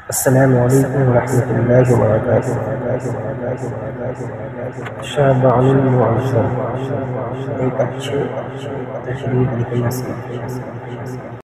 السلام عليكم ورحمة الله وبركاته. شاب عن المعجم. এটা হচ্ছে তাশরীফ লিখে